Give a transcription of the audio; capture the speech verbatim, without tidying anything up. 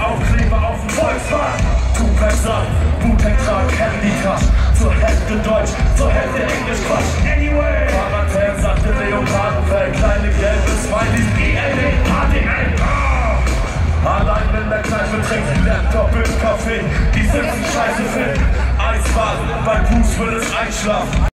Aufkleber auf dem Volkswagen. Tupac-Sack, Wu-Tang-Trag, Handy-Tasch. Zur Hälfte Deutsch, zur Hälfte Englisch, Quatsch. Anyway, Quarantäne, sagte Leopardenfell. Kleine gelbe Smileys, I L D, H D L. Allein in der Kneipe trinkt die Laptop im Café. Die Simpsons scheiße Film. Eisbad, bei Bruce will es einschlafen.